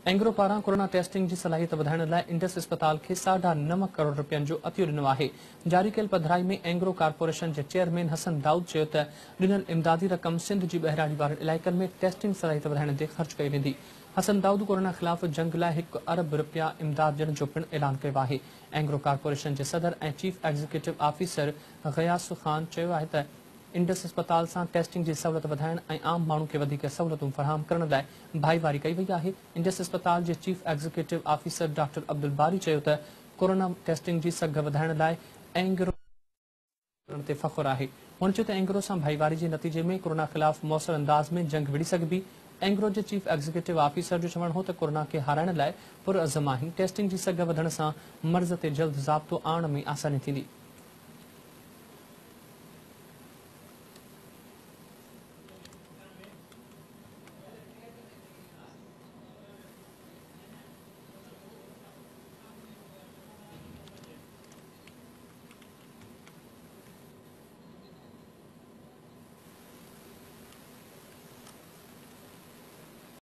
एंग्रो पारां corona testing की सलाहियत वधाइण लाइ इंडस अस्पताल के 9.5 करोड़ रुपयनि जो अतियो ॾिनो आहे। जारी कयल पधिराई में एंग्रो कारपोरेशन के चेयरमैन हसन दाऊद चयो त ॾिनल इमदादी रक़म सिंध जी ॿहिराड़ी वारनि इलाइक़नि में टेस्टिंग सलाहियत वधाइण ते ख़र्च कई वेंदी। हसन दाऊद कोरोना ख़िलाफ़ जंग लाइ 1 अरब रुपया इमदाद ॾियण जो पिणु ऐलान कयो आहे। एंग्रो कारपोरेशन के सदर ऐं chief executive officer Ghayas Khan चयो आहे त इंडस अस्पताल से टेस्टिंग की सहूलत वधाइण ऐं आम माण्हू खे वधीक सहूलतूं फराहम करण लाइ भाईवारी कई वई आहे। इंडस अस्पताल के chief executive officer doctor Abdul Bari चयो त कोरोना टेस्टिंग की सघ वधाइण लाइ एंग्रो ते फ़ख्रु आहे। हुन चयो त एंग्रो सां भाईवारी के नतीजे में कोरोना ख़िलाफ़ मौसर अंदाज में जंग विड़ी सघिबी। एंग्रो के चीफ एग्जीक्यूटिव ऑफिसर जो चवणु हो त कोरोना के हाराइण लाइ पुरअज़म आहिनि। टेस्टिंग की सघ वधण सां मर्ज़ ते जल्द ज़ाब्तो आणण में आसानी थींदी।